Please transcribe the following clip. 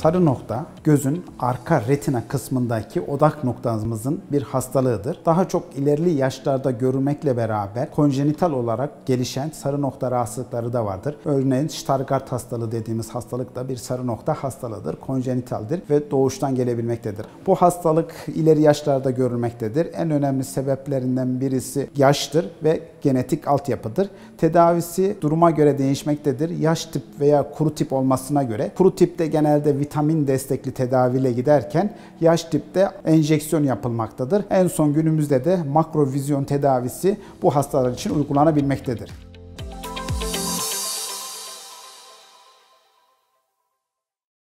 Sarı nokta gözün arka retina kısmındaki odak noktamızın bir hastalığıdır. Daha çok ilerli yaşlarda görülmekle beraber konjenital olarak gelişen sarı nokta rahatsızlıkları da vardır. Örneğin Stargardt hastalığı dediğimiz hastalık da bir sarı nokta hastalığıdır. Konjenitaldir ve doğuştan gelebilmektedir. Bu hastalık ileri yaşlarda görülmektedir. En önemli sebeplerinden birisi yaştır ve genetik altyapıdır. Tedavisi duruma göre değişmektedir. Yaş tip veya kuru tip olmasına göre. Kuru tipte genelde vitamin destekli tedaviyle giderken yaş tipte enjeksiyon yapılmaktadır. En son günümüzde de makrovizyon tedavisi bu hastalar için uygulanabilmektedir.